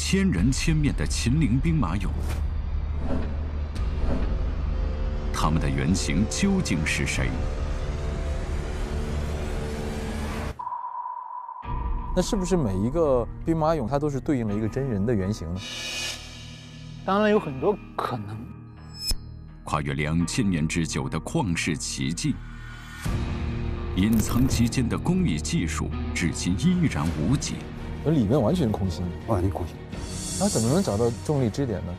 千人千面的秦岭兵马俑，他们的原型究竟是谁？ 那是不是每一个兵马俑它都是对应了一个真人的原型呢？ 当然有很多可能。 跨越2000年之久的旷世奇迹，隐藏其间的工艺技术至今依然无解。 而里面完全空心， 完全空心。 那怎么能找到重力支点呢？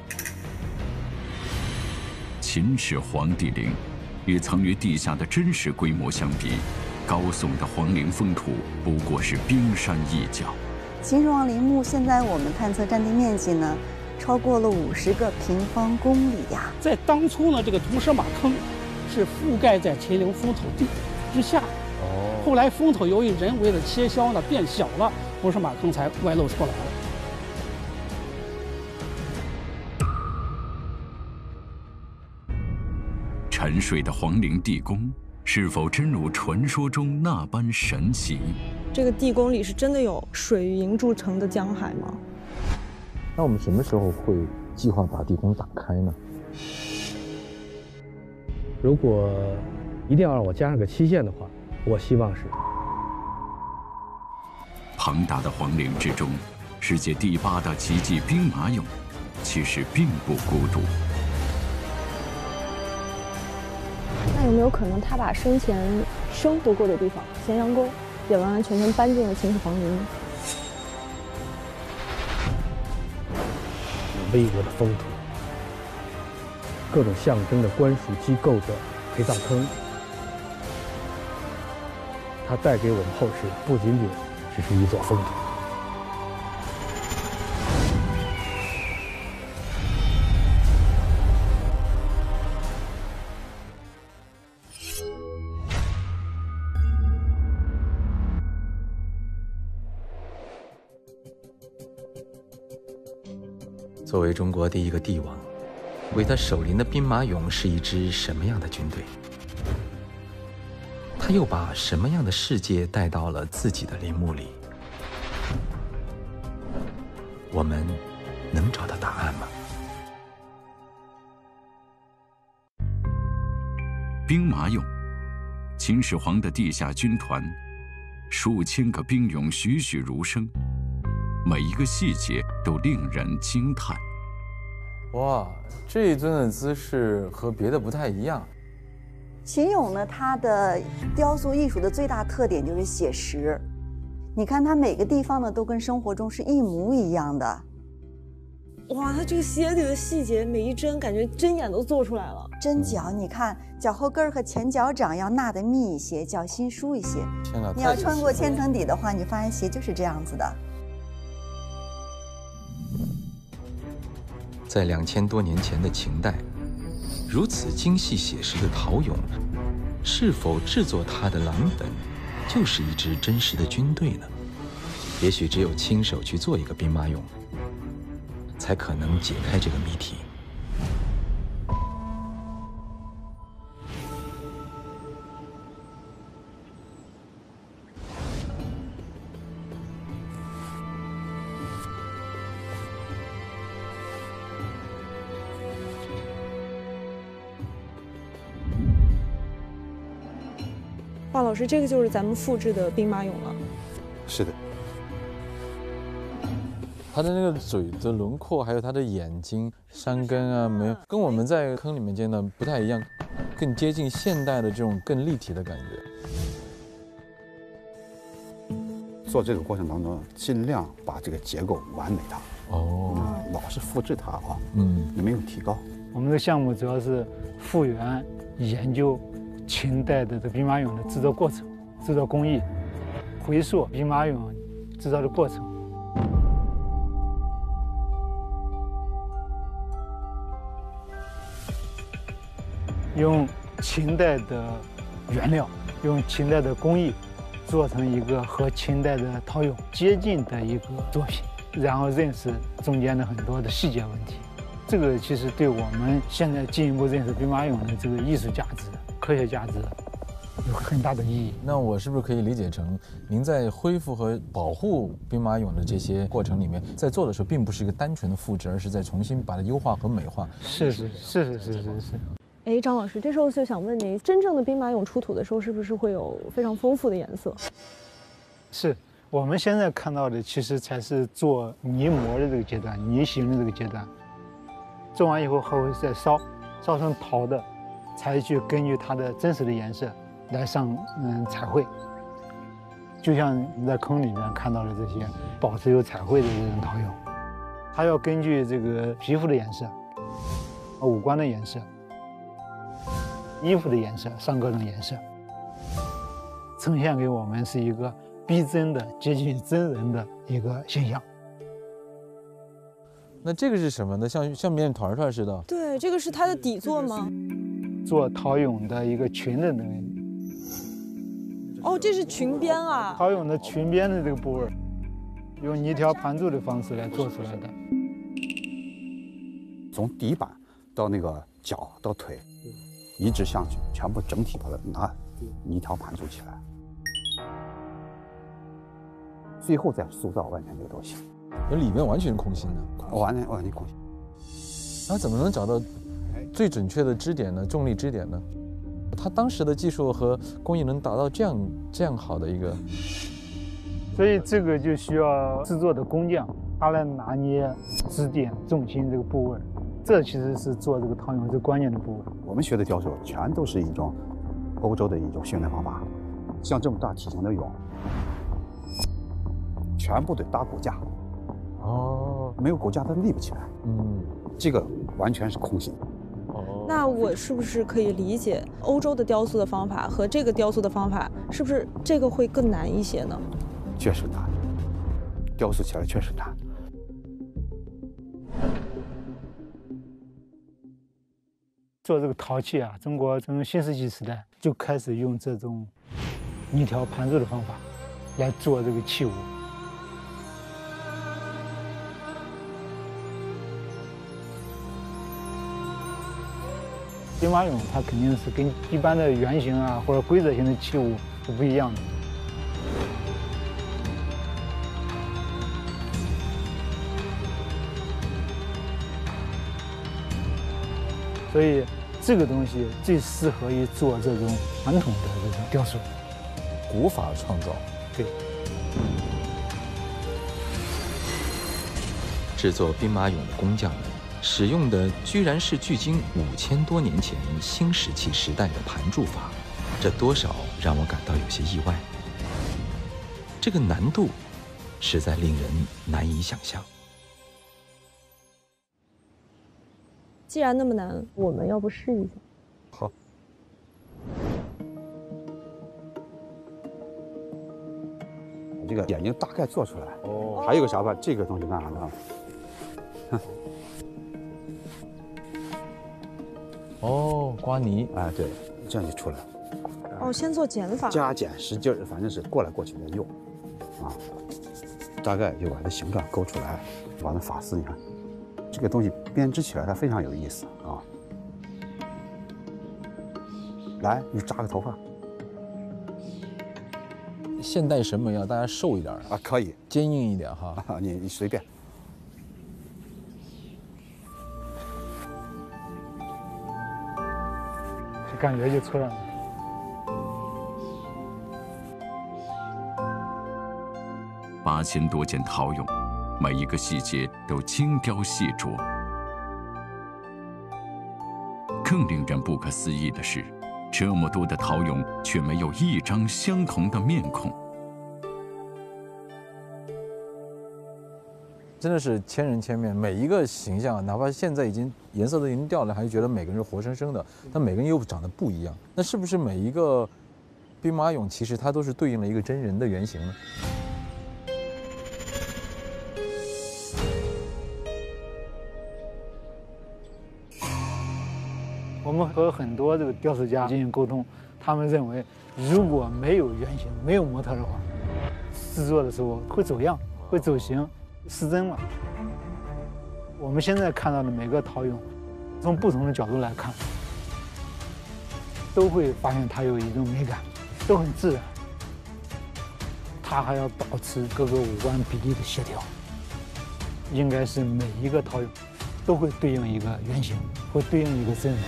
秦始皇帝陵与藏于地下的真实规模相比，高耸的皇陵封土不过是冰山一角。 秦始皇陵墓现在我们探测占地面积呢，超过了50个平方公里呀。 在当初呢，这个土石马坑是覆盖在秦陵封土地之下。后来封土由于人为的切削呢变小了，土石马坑才外露出来了。 沉睡的皇陵地宫是否真如传说中那般神奇？ 这个地宫里是真的有水银铸成的江海吗？ 那我们什么时候会计划把地宫打开呢？ 如果一定要让我加上个期限的话，我希望是庞大的皇陵之中，世界第8大奇迹兵马俑其实并不孤独。 那有没有可能他把生前生活过的地方咸阳宫也完完全全搬进了秦始皇陵呢？ 巍峨的封土，各种象征着官署机构的陪葬坑，它带给我们后世不仅仅只是一座封土。 作为中国第一个帝王，为他守陵的兵马俑是一支什么样的军队？他又把什么样的世界带到了自己的陵墓里？我们能找到答案吗？ 兵马俑，秦始皇的地下军团，数千个兵俑栩栩如生，每一个细节都令人惊叹。 哇，这一尊的姿势和别的不太一样。 秦俑呢，它的雕塑艺术的最大特点就是写实。你看它每个地方呢，都跟生活中是一模一样的。 哇，它这个鞋底的细节，每一针感觉针眼都做出来了。 针脚，你看脚后跟和前脚掌要纳得密一些，脚心疏一些。 天哪！ 你要穿过千层底的话，你发现鞋就是这样子的。 在2000多年前的秦代，如此精细写实的陶俑，是否制作它的蓝本就是一支真实的军队呢？也许只有亲手去做一个兵马俑，才可能解开这个谜题。 华老师，这个就是咱们复制的兵马俑了。 是的。 它的那个嘴的轮廓，还有它的眼睛、山根啊，没有跟我们在坑里面见的不太一样，更接近现代的这种更立体的感觉。 做这个过程当中，尽量把这个结构完美它。老是复制它啊，没有提高。 我们的项目主要是复原研究秦代的这兵马俑的制作过程、制作工艺，回溯兵马俑制造的过程。用秦代的原料，用秦代的工艺，做成一个和秦代的陶俑接近的一个作品，然后认识中间的很多的细节问题。这个其实对我们现在进一步认识兵马俑的这个艺术价值、科学价值有很大的意义。 那我是不是可以理解成，您在恢复和保护兵马俑的这些过程里面，在做的时候，并不是一个单纯的复制，而是在重新把它优化和美化？ 是。 哎，张老师，这时候就想问您，真正的兵马俑出土的时候，是不是会有非常丰富的颜色？ 是我们现在看到的，其实才是做泥模的这个阶段，泥形的这个阶段。做完以后还会再烧成陶的，才去根据它的真实的颜色来上彩绘。就像你在坑里面看到的这些保持有彩绘的这种陶俑，它要根据这个皮肤的颜色、五官的颜色、衣服的颜色上各种颜色，呈现给我们是一个逼真的、接近真人的一个形象。 那这个是什么呢？像面团团似的。 对，这个是它的底座吗？ 做陶俑的一个裙的那个。 哦，这是裙边啊！ 陶俑的裙边的这个部位，用泥条盘柱的方式来做出来的。 从底板到那个脚到腿，一直上去，全部整体把它拿泥条盘住起来，最后再塑造外面这个东西。 那里面完全是空心的， 完全空心。 那怎么能找到最准确的支点呢？重力支点呢？他当时的技术和工艺能达到这样好的一个， 所以这个就需要制作的工匠他来拿捏支点重心这个部位，这其实是做这个陶俑最关键的部位。 我们学的雕塑全都是一种欧洲的一种训练方法，像这么大体型的俑，全部得搭骨架。哦，没有骨架它立不起来。这个完全是空心。 那我是不是可以理解欧洲的雕塑的方法和这个雕塑的方法，是不是这个会更难一些呢？ 确实难，雕塑起来确实难。 做这个陶器啊，中国从新石器时代就开始用这种泥条盘柱的方法来做这个器物。兵马俑它肯定是跟一般的圆形啊或者规则型的器物是不一样的。所以这个东西最适合于做这种传统的这种雕塑， 古法创造。 对。 制作兵马俑的工匠们使用的居然是距今5000多年前新石器时代的盘柱法，这多少让我感到有些意外。这个难度实在令人难以想象。 既然那么难，我们要不试一下？ 好。这个眼睛大概做出来。哦。还有个啥吧？这个东西干啥呢？ 哦，刮泥。 哎，对，这样就出来了。 哦，先做减法。 加减使劲儿，反正是过来过去的用，啊，大概就把它形状勾出来，把那发丝，你看，这个东西编织起来它非常有意思啊。来，你扎个头发。 现代审美要大家瘦一点啊，可以， 坚硬一点哈。 你随便。 感觉就出来了。 8000多件陶俑，每一个细节都精雕细琢。更令人不可思议的是，这么多的陶俑却没有一张相同的面孔。 真的是千人千面，每一个形象，哪怕现在已经颜色都已经掉了，还是觉得每个人是活生生的。但每个人又长得不一样，那是不是每一个兵马俑其实它都是对应了一个真人的原型呢？ 我们和很多这个雕塑家进行沟通，他们认为如果没有原型、没有模特的话，制作的时候会走样、会走形。失真了。我们现在看到的每个陶俑，从不同的角度来看， 都会发现它有一种美感，都很自然。它还要保持各个五官比例的协调，应该是每一个陶俑都会对应一个原型，会对应一个真人。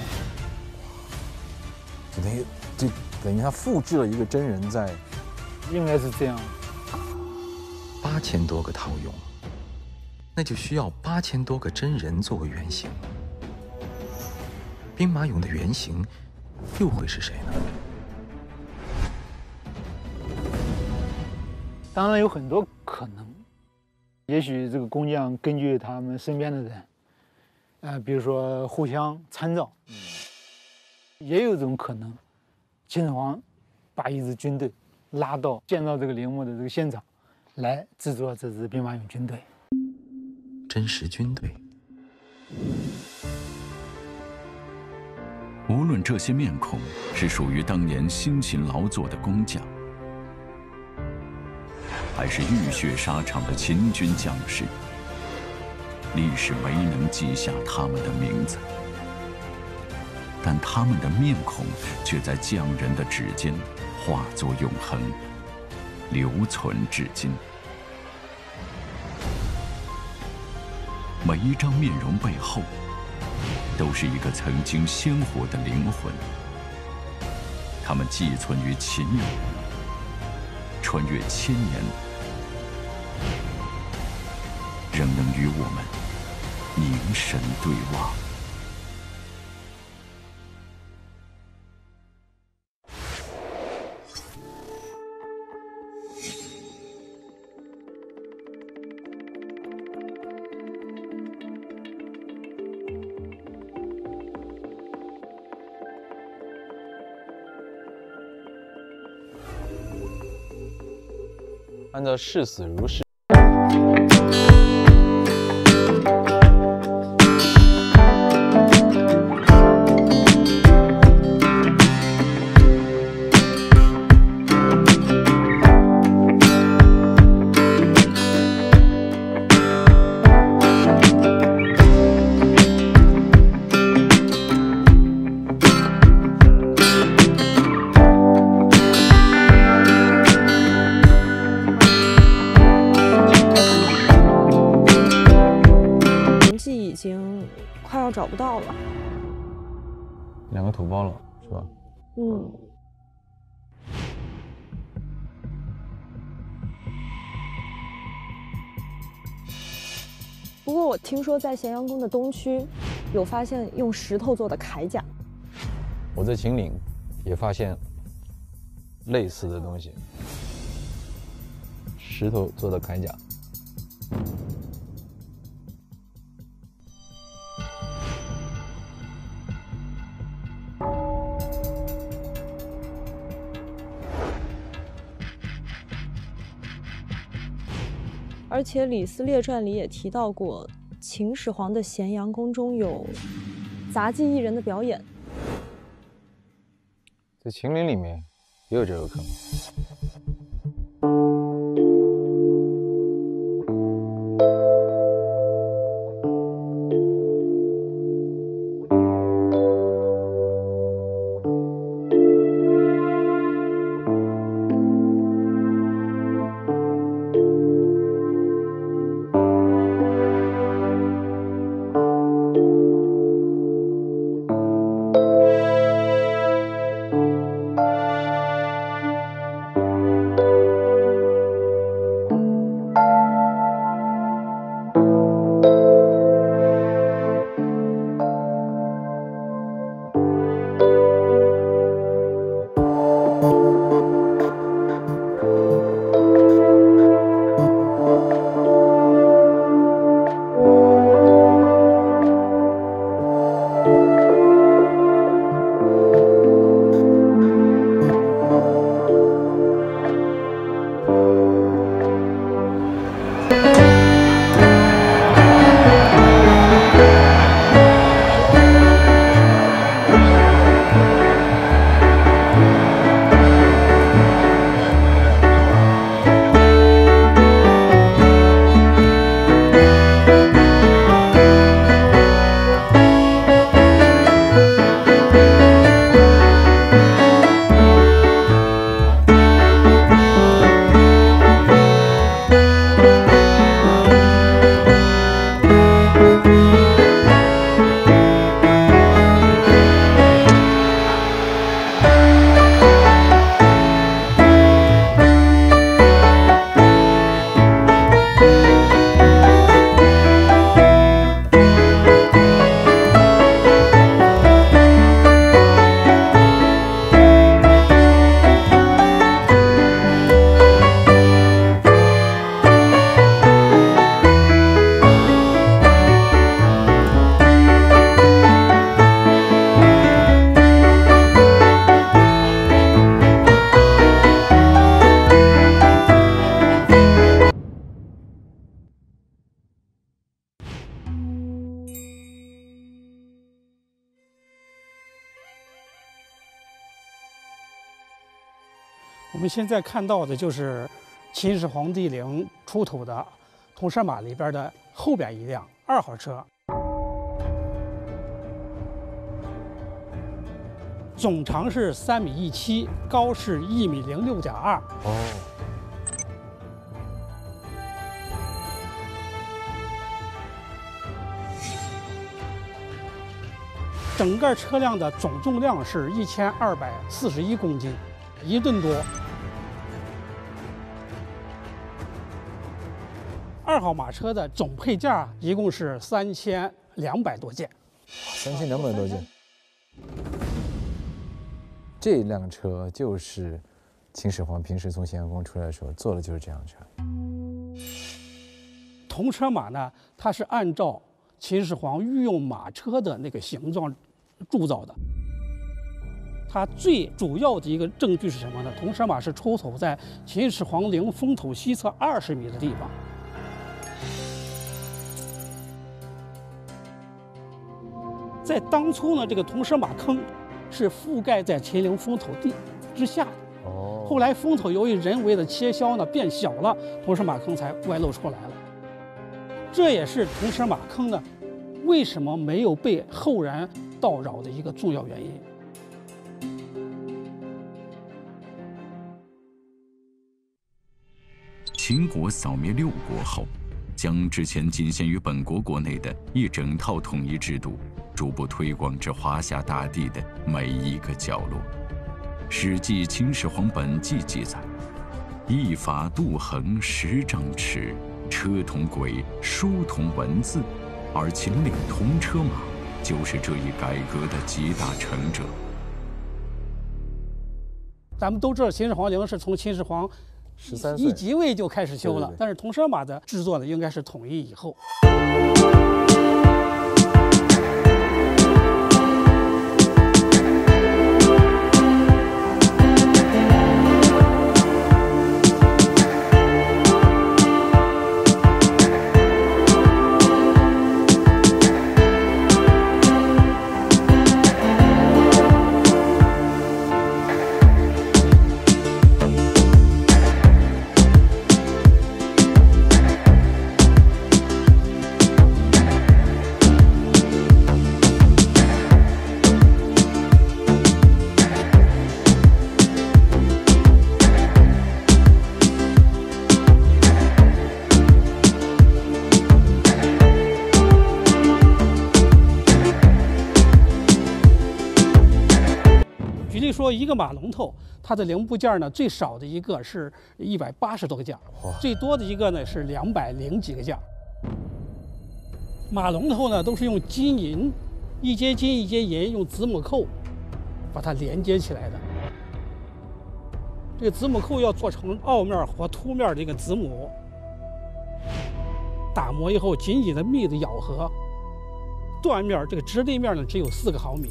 就等于他复制了一个真人在， 应该是这样。 8000多个陶俑，那就需要8000多个真人作为原型。兵马俑的原型又会是谁呢？ 当然有很多可能，也许这个工匠根据他们身边的人，比如说互相参照，也有一种可能，秦始皇把一支军队拉到建造这个陵墓的这个现场，来制作这支兵马俑军队。 真实军队。 无论这些面孔是属于当年辛勤劳作的工匠，还是浴血沙场的秦军将士，历史没能记下他们的名字，但他们的面孔却在匠人的指尖化作永恒，留存至今。每一张面容背后，都是一个曾经鲜活的灵魂。他们寄存于秦人，穿越千年，仍能与我们凝神对望。 按照视死如是。 快要找不到了。 2个土包了，是吧？ 嗯。不过我听说在咸阳宫的东区，有发现用石头做的铠甲。 我在秦岭也发现类似的东西，石头做的铠甲。 而且《李斯列传》里也提到过，秦始皇的咸阳宫中有杂技艺人的表演。 在秦岭里面也有这个可能。 我们现在看到的就是秦始皇帝陵出土的铜蛇马里边的后边一辆2号车，总长是3.17米，高是1.06.2米。 哦， 整个车辆的总重量是1241公斤，1吨多。2号马车的总配件一共是3200多件 3200多件。这辆车就是秦始皇平时从咸阳宫出来的时候坐的就是这辆车。 铜车马呢，它是按照秦始皇御用马车的那个形状铸造的。它最主要的一个证据是什么呢？铜车马是出土在秦始皇陵封土西侧20米的地方。在当初呢，这个铜蛇马坑是覆盖在秦陵封土地之下的。 哦。 后来封土由于人为的切削呢变小了，铜蛇马坑才外露出来了。这也是铜蛇马坑呢为什么没有被后人盗扰的一个重要原因。 秦国扫灭6国后，将之前仅限于本国国内的一整套统一制度，逐步推广至华夏大地的每一个角落。《史记·秦始皇本纪》记载：“一法度衡10丈尺，车同轨，书同文字。”而秦岭铜车马就是这一改革的集大成者。 咱们都知道，秦始皇陵是从秦始皇 13岁一即位就开始修了， 对对对， 但是铜蛇马的制作呢，应该是统一以后。说一个马龙头，它的零部件呢，最少的一个是180多个件，最多的一个呢是200几个件。马龙头呢都是用金银，一节金一节银，用子母扣把它连接起来的。这个子母扣要做成凹面或凸面的一个子母，打磨以后紧紧的密的咬合，断面这个直立面呢只有4个毫米。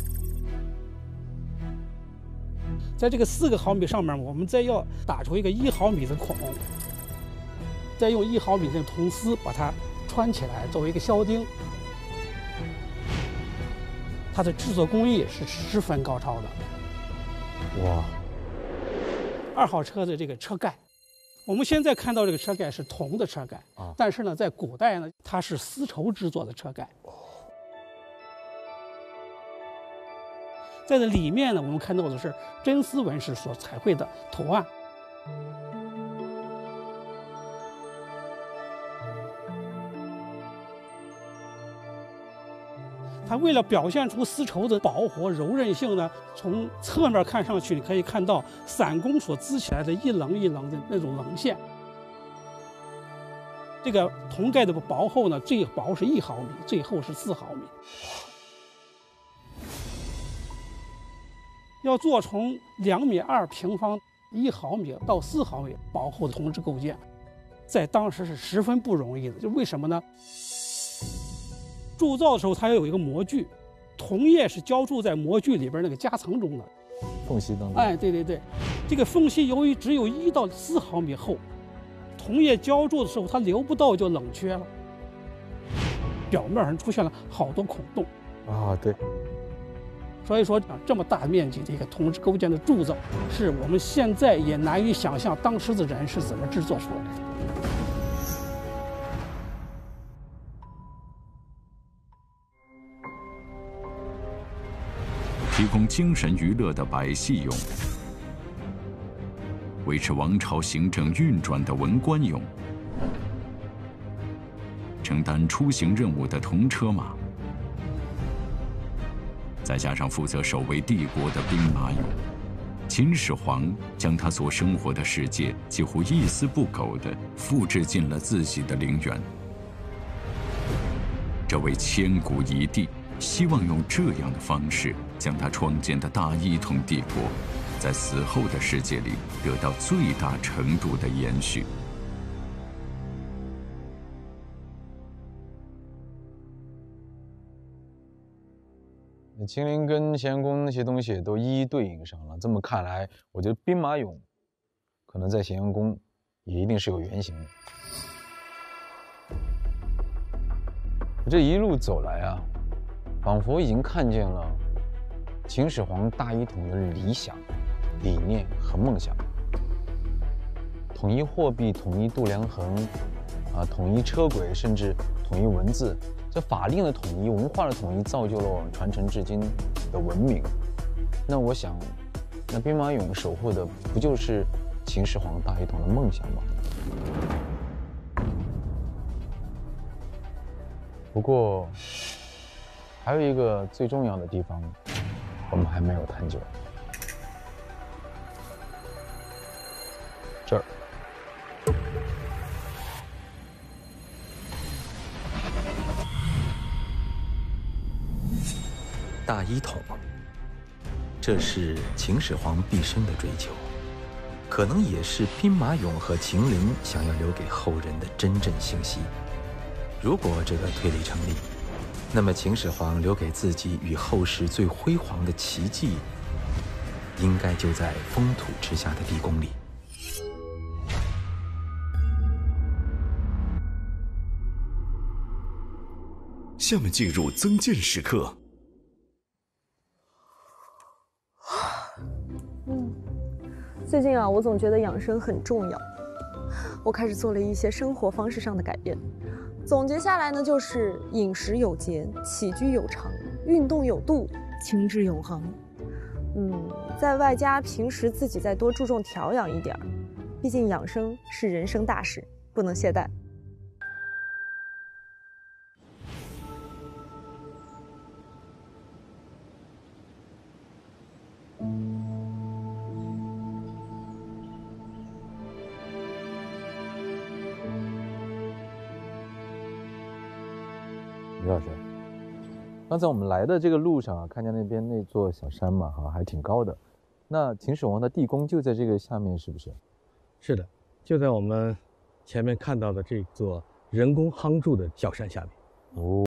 在这个4个毫米上面，我们再要打出一个1毫米的孔，再用1毫米的铜丝把它穿起来，作为一个销钉。它的制作工艺是十分高超的。 哇 ！2号车的这个车盖，我们现在看到这个车盖是铜的车盖啊，但是呢，在古代呢，它是丝绸制作的车盖。在这里面呢，我们看到的是真丝纹饰所彩绘的图案。它为了表现出丝绸的薄活柔韧性呢，从侧面看上去，你可以看到伞弓所织起来的一棱一棱的那种棱线。这个铜盖的薄厚呢，最薄是1毫米，最厚是4毫米。要做成2.2米平方、1毫米到4毫米薄厚的铜制构件，在当时是十分不容易的。就为什么呢？铸造的时候，它要有一个模具，铜液是浇铸在模具里边那个夹层中的缝隙当中。 哎，对对对，这个缝隙由于只有1到4毫米厚，铜液浇铸的时候它流不到就冷却了，表面上出现了好多孔洞。 啊，对。 所以说，这么大面积的一个铜构件的铸造，是我们现在也难以想象当时的人是怎么制作出来的。 提供精神娱乐的百戏俑，维持王朝行政运转的文官俑，承担出行任务的铜车马，再加上负责守卫帝国的兵马俑，秦始皇将他所生活的世界几乎一丝不苟地复制进了自己的陵园。这位千古一帝希望用这样的方式，将他创建的大一统帝国，在死后的世界里得到最大程度的延续。 秦陵跟咸阳宫那些东西都一一对应上了。这么看来，我觉得兵马俑可能在咸阳宫也一定是有原型的。这一路走来啊，仿佛已经看见了秦始皇大一统的理想、理念和梦想。统一货币，统一度量衡，统一车轨，甚至统一文字。这法令的统一、文化的统一，造就了我们传承至今的文明。那我想，那兵马俑守护的不就是秦始皇大一统的梦想吗？不过，还有一个最重要的地方，我们还没有探究。这儿。 大一统，这是秦始皇毕生的追求，可能也是兵马俑和秦陵想要留给后人的真正信息。如果这个推理成立，那么秦始皇留给自己与后世最辉煌的奇迹，应该就在封土之下的地宫里。 下面进入增建时刻。 最近啊，我总觉得养生很重要，我开始做了一些生活方式上的改变。总结下来呢，就是饮食有节，起居有常，运动有度，情志永恒。在外加平时自己再多注重调养一点，毕竟养生是人生大事，不能懈怠。 李老师，刚才我们来的这个路上啊，看见那边那座小山嘛，还挺高的。那秦始皇的地宫就在这个下面，是不是？ 是的，就在我们前面看到的这座人工夯筑的小山下面。 哦。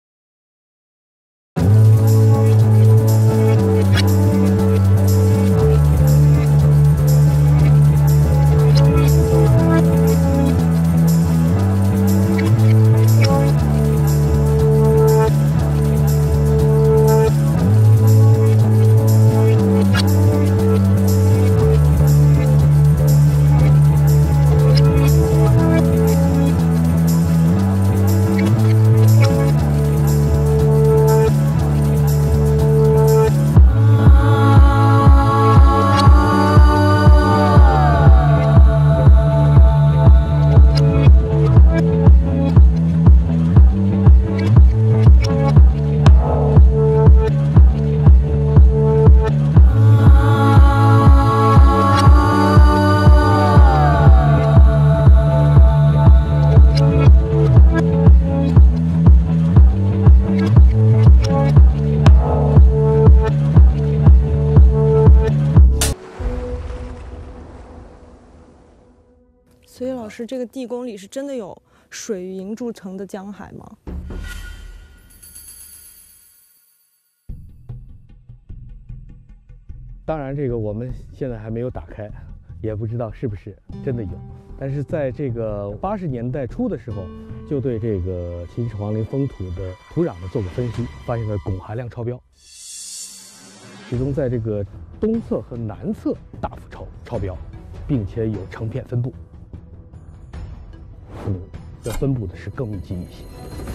所以老师，这个地宫里是真的有水银铸成的江海吗？ 当然，这个我们现在还没有打开，也不知道是不是真的有。但是在这个80年代初的时候，就对这个秦始皇陵封土的土壤呢做过分析，发现了汞含量超标。 其中在这个东侧和南侧大幅超标，并且有成片分布，这分布的是更密集一些。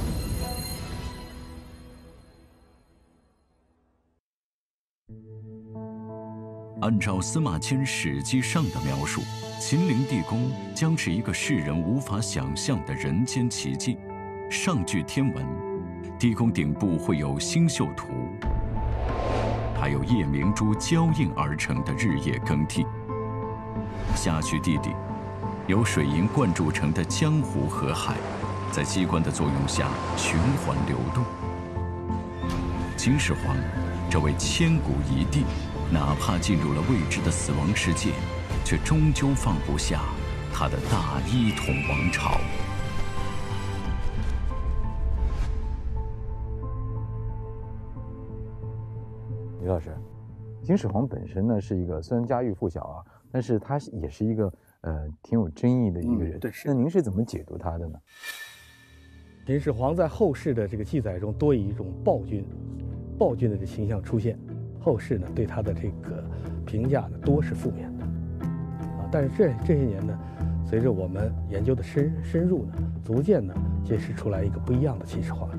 按照司马迁《史记》上的描述，秦陵地宫将是一个世人无法想象的人间奇迹。上据天文，地宫顶部会有星宿图，还有夜明珠交映而成的日夜更替。下去地底，由水银灌注成的江湖河海，在机关的作用下循环流动。秦始皇这位千古一帝，哪怕进入了未知的死亡世界，却终究放不下他的大一统王朝。 李老师，秦始皇本身呢是一个虽然家喻户晓啊，但是他也是一个挺有争议的一个人。 对，是。 那您是怎么解读他的呢？ 秦始皇在后世的这个记载中多以一种暴君的这形象出现，后世呢对他的这个评价呢多是负面的，但是这些年呢，随着我们研究的深入呢，逐渐呢揭示出来一个不一样的秦始皇，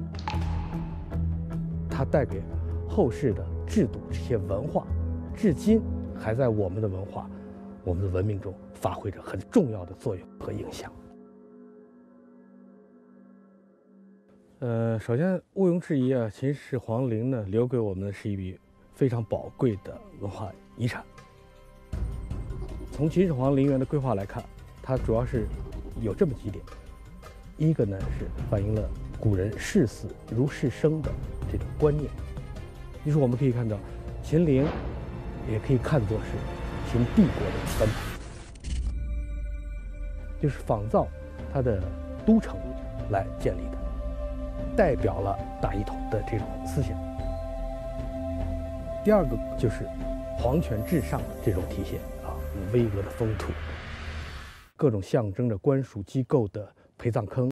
他带给后世的制度这些文化，至今还在我们的文化、我们的文明中发挥着很重要的作用和影响。首先毋庸置疑啊，秦始皇陵呢留给我们的是一笔非常宝贵的文化遗产。从秦始皇陵园的规划来看，它主要是有这么几点：一个呢是反映了古人视死如视生的这种观念，就是我们可以看到，秦陵也可以看作是秦帝国的翻版，就是仿造它的都城来建立的。代表了大一统的这种思想。第二个就是皇权至上的这种体现啊，巍峨的封土，各种象征着官署机构的陪葬坑，